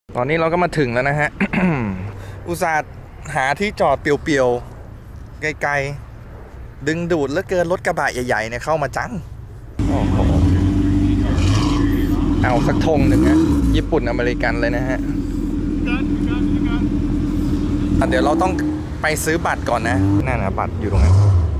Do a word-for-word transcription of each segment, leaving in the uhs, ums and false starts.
ตอนนี้เราก็มาถึงแล้วนะฮะ อุตส่าห์หาที่จอดเปลี่ยวๆไกลๆดึงดูดแล้วเกินรถกระบะใหญ่ๆเนี่ยเข้ามาจังเอาสักธงหนึ่งนะญี่ปุ่นอเมริกันเลยนะฮะเดี๋ยวเราต้องไปซื้อบัตรก่อนนะนั่นนะบัตรอยู่ตรงนั้น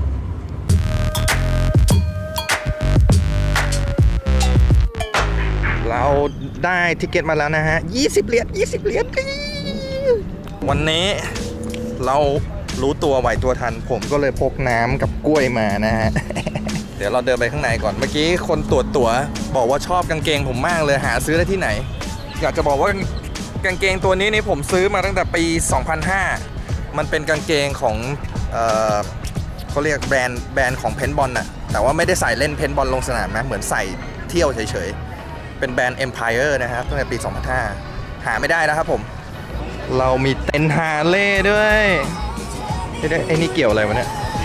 เราได้ทิเก็ตมาแล้วนะฮะยี่สิบเหรียญยี่สิบเหรียญวันนี้เรารู้ตัวไหวตัวทันผมก็เลยพกน้ำกับกล้วยมานะฮะ เดี๋ยวเราเดินไปข้างในก่อนเมื่อกี้คนตรวจตั๋วบอกว่าชอบกางเกงผมมากเลยหาซื้อได้ที่ไหนอยากจะบอกว่ากางเกงตัวนี้นี่ผมซื้อมาตั้งแต่ปีสองพันห้ามันเป็นกางเกงของเอ่อเขาเรียกแบรนด์แบรนด์ของเพนบอลน่ะแต่ว่าไม่ได้ใส่เล่นเพนบอลลงสนามนะเหมือนใส่เที่ยวเฉยๆเป็นแบรนด์ Empire นะครับตั้งแต่ปีสองพันห้าหาไม่ได้แล้วครับผมเรามีเต็นท์ฮาร์เลย์ด้วยไอ้นี่เกี่ยวอะไรวะเนี่ย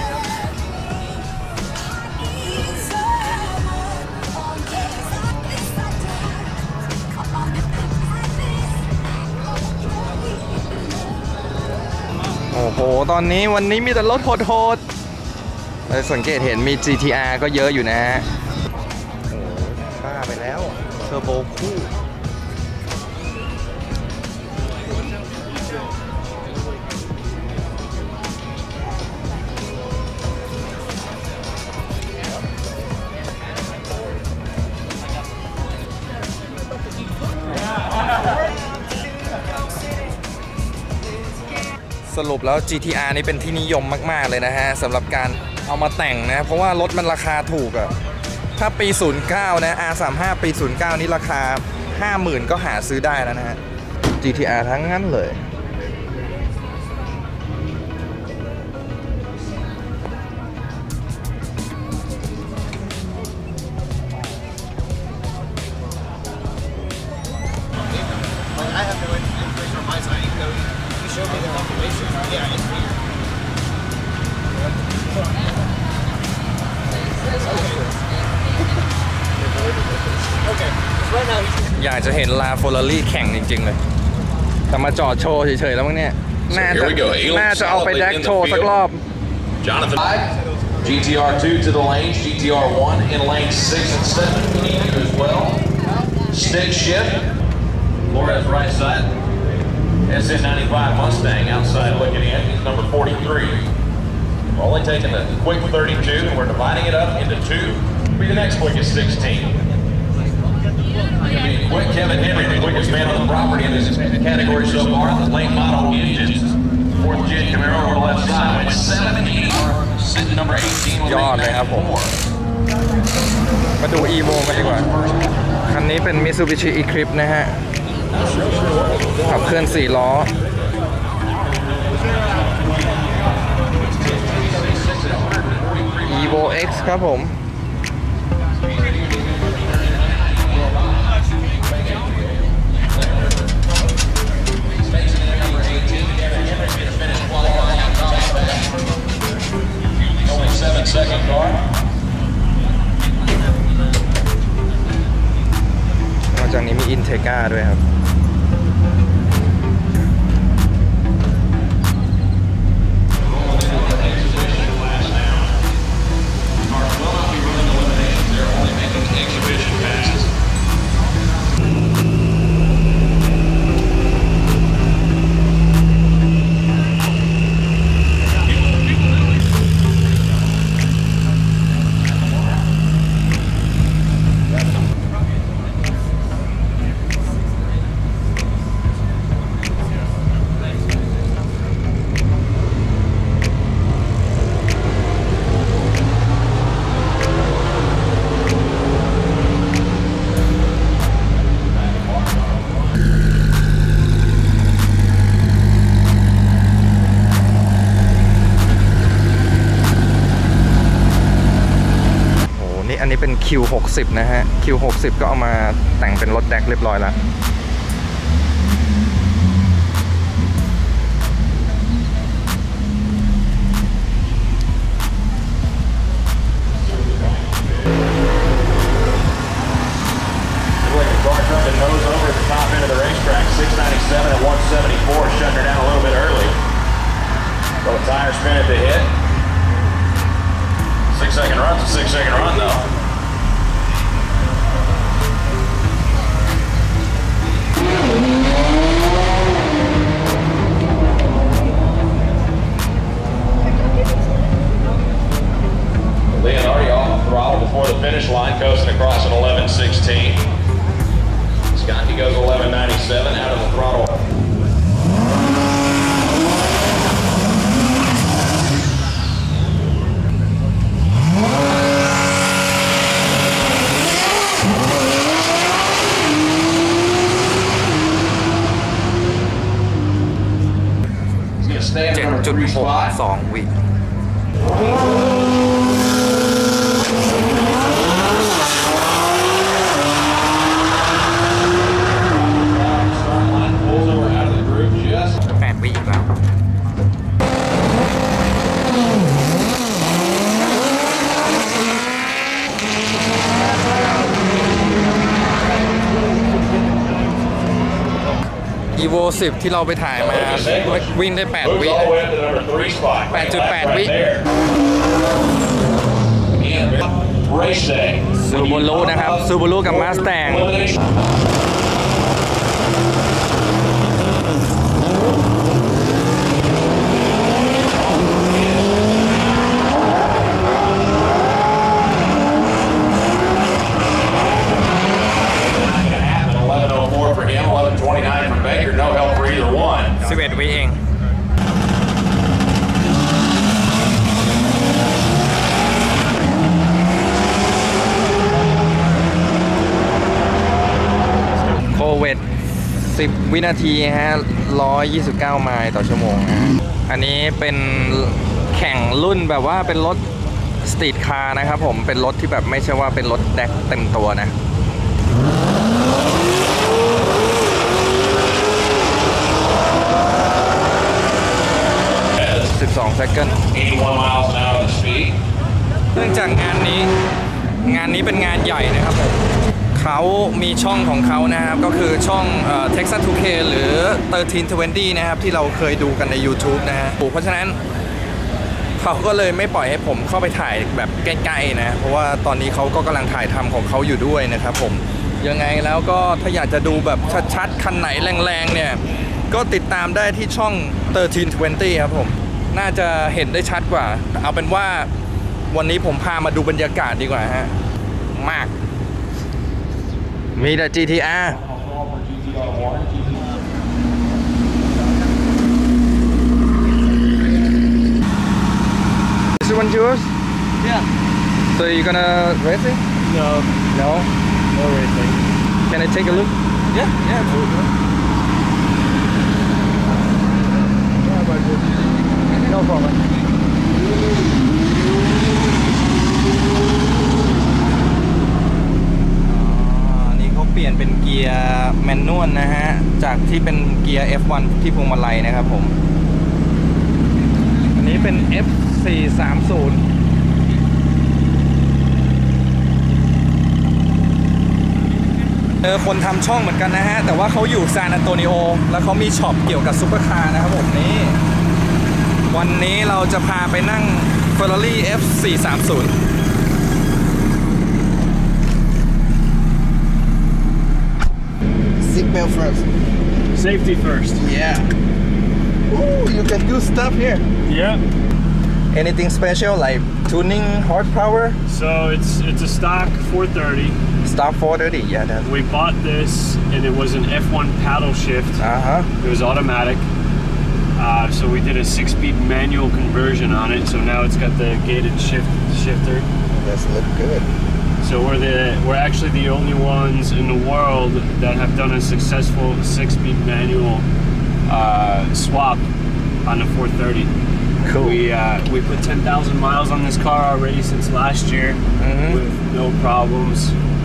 โอ้โหตอนนี้วันนี้มีแต่รถโหดๆเราสังเกตเห็นมี จี ที อาร์ ก็เยอะอยู่นะโอ้บ้าไปแล้วเทอร์โบคู่สรุปแล้ว จี ที อาร์ นี่เป็นที่นิยมมากๆเลยนะฮะสำหรับการเอามาแต่งนะเพราะว่ารถมันราคาถูกอะถ้าปีศูนย์เก้านะ อาร์ สามสิบห้า ปีศูนย์เก้านี่ราคา ห้าหมื่น ก็หาซื้อได้แล้วนะฮะ จี ที อาร์ ทั้งนั้นเลยอยากจะเห็นลาโฟลารี่แข่งจริงๆเลยแต่มาจอดโชว์เฉยๆแล้วมั้งเนี่ยน่าจะน่าจะเอาไปแดกโชว์สักรอบ Jonathanจี ที อาร์ two to the lane, จี ที อาร์ one in lane six and seven as well. Stick shift. Flores right side. S N ninety-five Mustang outside looking in. He's number forty-three. We're only taking the quick thirty-two and we're dividing it up into two. Be the next quickest sixteen. Quick Kevin Henry, the quickest man on the property in this category so far. The late model engines. Fourth gen Camaro on the left side. Went seventy. Sitting number eighteen. ยอดเลยครับผมมาดู Evo กันดีกว่าคันนี้เป็น Mitsubishi Eclipse นะฮะขับเคลื่อนสี่ล้อ Evo X ครับผม Second car. นอกจากนี้มี Integra ด้วยครับอันนี้เป็น คิว หกสิบ นะฮะ คิว หกสิบ ก็เอามาแต่งเป็นรถแดกเรียบร้อยแล้ว seventy-four, shutting her down a little bit early. Little tire spin at the hit. Six second run's a six second run though. Leonardi off the throttle before the finish line, coasting across at eleven sixteen. Scotty goes eleven ninety-seven out of the throttle. He's gonna stay in front of three spot. สองวิแปดวิอีกแล้วอีโวสิบที่เราไปถ่ายมาวิ่งได้แปดวิ แปดจุดแปด วิซูบูรุนะครับซูบูรุกับมาสแตงสิบเอ็ดวิเองโคเวตสิบวินาทีฮะหนึ่งร้อยยี่สิบเก้าไมล์ต่อชั่วโมงนะอันนี้เป็นแข่งรุ่นแบบว่าเป็นรถสตรีทคาร์นะครับผมเป็นรถที่แบบไม่ใช่ว่าเป็นรถแดกเต็มตัวนะสิบสอง seconds เนื่องจากงานนี้งานนี้เป็นงานใหญ่นะครับเขามีช่องของเขานะครับก็คือช่อง Texas ทู เค หรือหนึ่งสามยี่สิบนะครับที่เราเคยดูกันใน YouTube นะฮะเพราะฉะนั้นเขาก็เลยไม่ปล่อยให้ผมเข้าไปถ่ายแบบใกล้ๆนะเพราะว่าตอนนี้เขาก็กำลังถ่ายทำของเขาอยู่ด้วยนะครับผมยังไงแล้วก็ถ้าอยากจะดูแบบชัดๆคันไหนแรงๆเนี่ยก็ติดตามได้ที่ช่องหนึ่งสามยี่สิบครับผมน่าจะเห็นได้ชัดกว่าเอาเป็นว่าวันนี้ผมพามาดูบรรยากาศดีกว่าฮะมากมีแต่ จี ที อาร์ This one yours? Yeah. So you gonna race it? No. No? No racing. Can I take a look? Yeah. Yeah. Absolutely. No problem. นี่เขาเปลี่ยนเป็นเกียร์แมนนวลนะฮะจากที่เป็นเกียร์ เอฟ วัน ที่พวงมาลัยนะครับผมอันนี้เป็น เอฟ สี่สามศูนย์ เออคนทำช่องเหมือนกันนะฮะแต่ว่าเขาอยู่ซานอันโตนิโอแล้วเขามีช็อปเกี่ยวกับซุปเปอร์คาร์นะครับผมนี่วันนี้เราจะพาไปนั่ง Ferrari เอฟ สี่สามศูนย์ Seatbelt first. Safety first. Yeah. Ooh, you can do stuff here. Yeah. Anything special like tuning horsepower? So it's it's a stock four thirty. Stock four thirty. Yeah, that. We bought this and it was an F one paddle shift. Uh huh. It was automatic. Uh, so we did a six-speed manual conversion on it. So now it's got the gated shift shifter. Does look good. So we're the we're actually the only ones in the world that have done a successful six-speed manual uh, swap on the four thirty. Cool. We uh, we put ten thousand miles on this car already since last year mm-hmm. with no problems.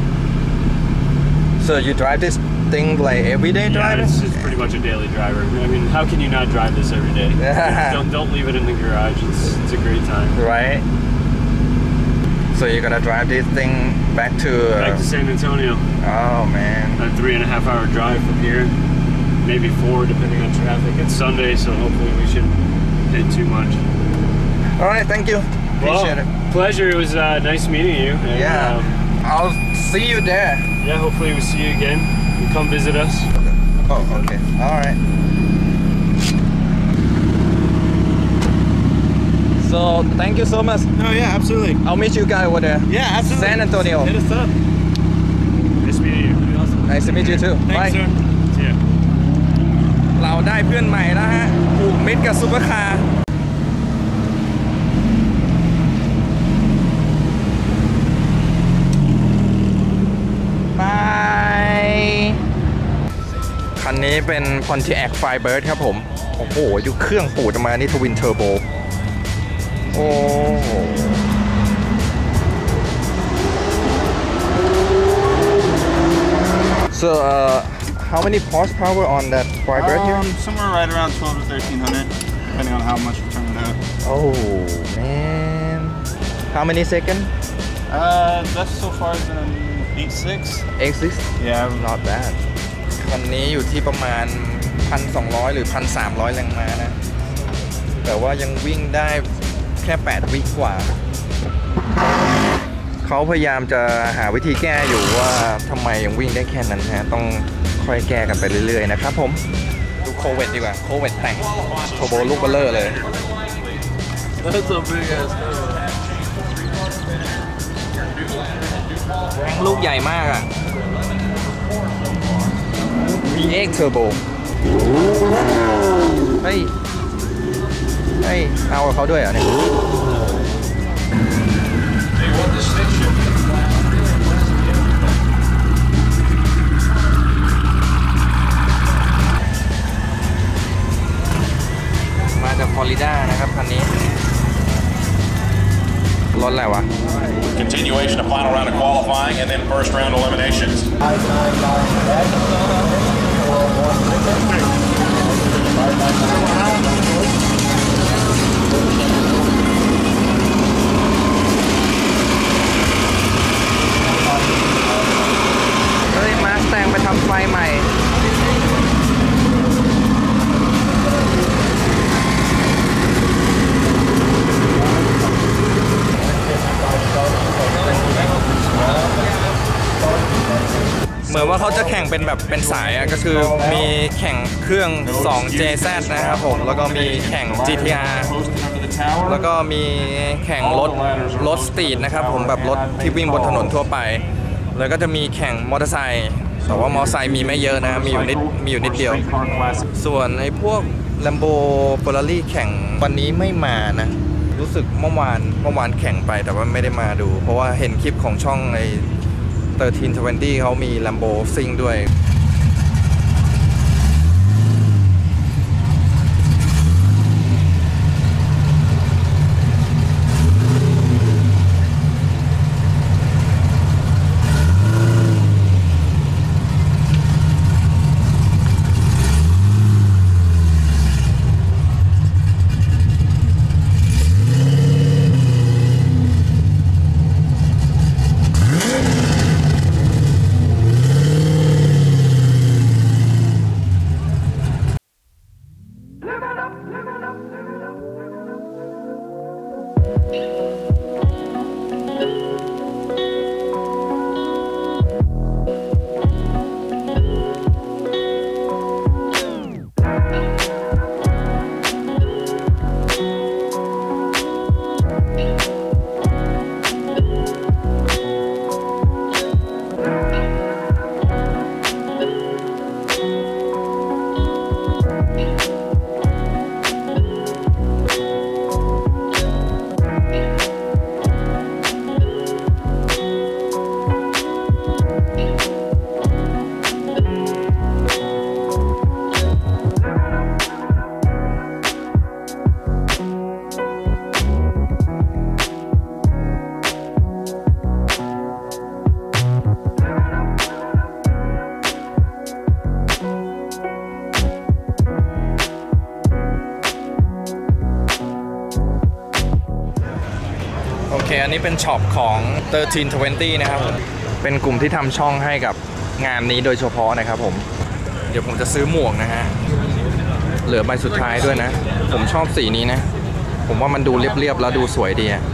So you drive this thing like everyday driver? Yeah, it's, it's pretty much a daily driver. I mean, how can you not drive this every day? don't don't leave it in the garage. It's it's a great time. Right. So you're gonna drive this thing back to uh, back to San Antonio. Oh man. A three and a half hour drive from here. maybe four, depending on traffic. It's Sunday, so hopefully we shouldn't hit too much. All right, thank you. Appreciate well, it. Pleasure. It was uh, nice meeting you. And, Yeah, um, I'll see you there. yeah, hopefully we'll see you again. You come visit us. Oh, okay. All right. So thank you so much. No, yeah, absolutely. I'll meet you guys over there. Yeah, absolutely. San Antonio. Hit us up. Nice meeting you. Nice to meet you too. Thanks, Bye. sir. See ya. เราได้เพื่อนใหม่แล้วฮะผูกมิตรกับซุปเปอร์คาร์บายคันนี้เป็น Pontiac Firebird ครับผม โอ้โหอยู่เครื่องปูดออกมานี่ทวินเทอร์โบโอ้โห so uh, how many horsepower on that Firebird here? Um, somewhere right around twelve to thirteen hundred, depending on how much we turn it up. Oh man, how many seconds? Uh, best so far has been an eight six. eight six Yeah, not bad คันนี้อยู่ที่ประมาณ หนึ่งพันสองร้อย หรือ หนึ่งพันสามร้อย แรงม้านะ แต่ว่ายังวิ่งได้แค่แปดวิกว่า เขาพยายามจะหาวิธีแก้อยู่ว่าทำไมยังวิ่งได้แค่นั้นฮะต้องค่อยแก้กันไปเรื่อยๆนะครับผม ดูโควิดดีกว่า โควิดแต่งโทโบลูกเบลเลอร์เลย that's a big ass. แม่งลูกใหญ่มากอ่ะ วี เอ็กซ์ Turbo เฮ้ย เฮ้ย เอากับเขาด้วยเหรอเนี่ย มาจากฟลอริดานะครับคันนี้ รถอะไรวะ Continuation of final round of qualifying and then first round eliminations. เฮ้ย มาสแตงไปทำไฟใหม่ เหมือนว่าเขาจะแข่งเป็นแบบเป็นสายอะก็คือมีแข่งเครื่อง สอง เจ แซด นะครับผม แล้วก็มีแข่ง จี ที อาร์ แล้วก็มีแข่งรถรถสตรีทนะครับผมแบบรถที่วิ่งบนถนนทั่วไป แล้วก็จะมีแข่งมอเตอร์ไซค์แต่ว่ามอเตอร์ไซค์มีไม่เยอะนะมีอยู่นิดมีอยู่นิดเดียว ส่วนไอ้พวก Lambo Ferrari แข่งวันนี้ไม่มานะ รู้สึกเมื่อวานเมื่อวานแข่งไปแต่ว่าไม่ได้มาดู เพราะว่าเห็นคลิปของช่องไอ้สิบสาม ยี่สิบเขามี Lambo ซิ่งด้วย โอเค อันนี้เป็นช็อปของ สิบสาม ยี่สิบ นะครับผม เป็นกลุ่มที่ทำช่องให้กับงานนี้โดยเฉพาะนะครับผมเดี๋ยวผมจะซื้อหมวกนะฮะเหลือใบสุดท้ายด้วยนะผมชอบสีนี้นะผมว่ามันดูเรียบๆแล้วดูสวยดีอะ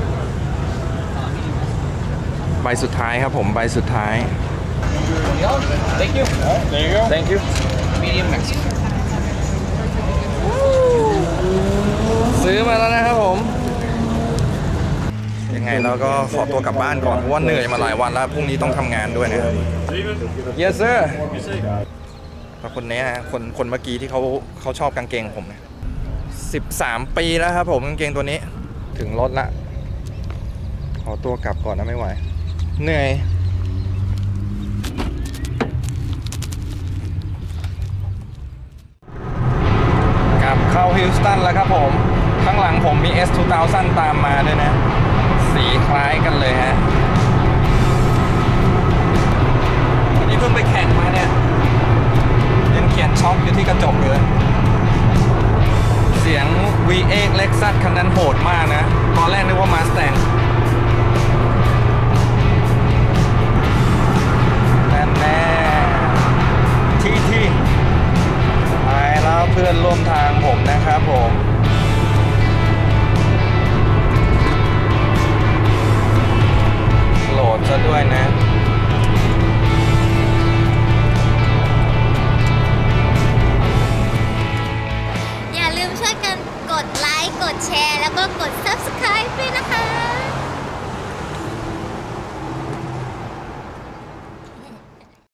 ใบสุดท้ายครับผมใบสุดท้าย Thank you. There you go. Thank you Medium Mexican. ซื้อมาแล้วนะครับผมยังไงเราก็ขอตัวกลับบ้านก่อนเพราะว่าเหนื่อยมาหลายวันแล้วพรุ่งนี้ต้องทำงานด้วยนะครับ Yes sir แล้วคนนี้นะคนคนเมื่อกี้ที่เขาเขาชอบกางเกงผมนะสิบสามปีแล้วครับผมกางเกงตัวนี้ถึงรถละขอตัวกลับก่อนนะไม่ไหวเหนื่อยกลับเข้าฮิลสตันแล้วครับผมข้างหลังผมมี เอส สองพัน ตามมาด้วยนะสีคล้ายกันเลยฮะวันนี้เพิ่งไปแข่งมาเนี่ยยังเขียนช็อปอยู่ที่กระจกเลยเสียง วี เอ็กซ์ Lexus คันนั้นโหดมากนะตอนแรกนึกว่า Mustang นั่นแน่ที่ที่ไปแล้วเพื่อนร่วมทางผมนะครับผมโหลดซะด้วยนะอย่าลืมช่วยกันกดไลค์ กดแชร์ แล้วก็กด ซับสไครบ์ ด้วยนะคะ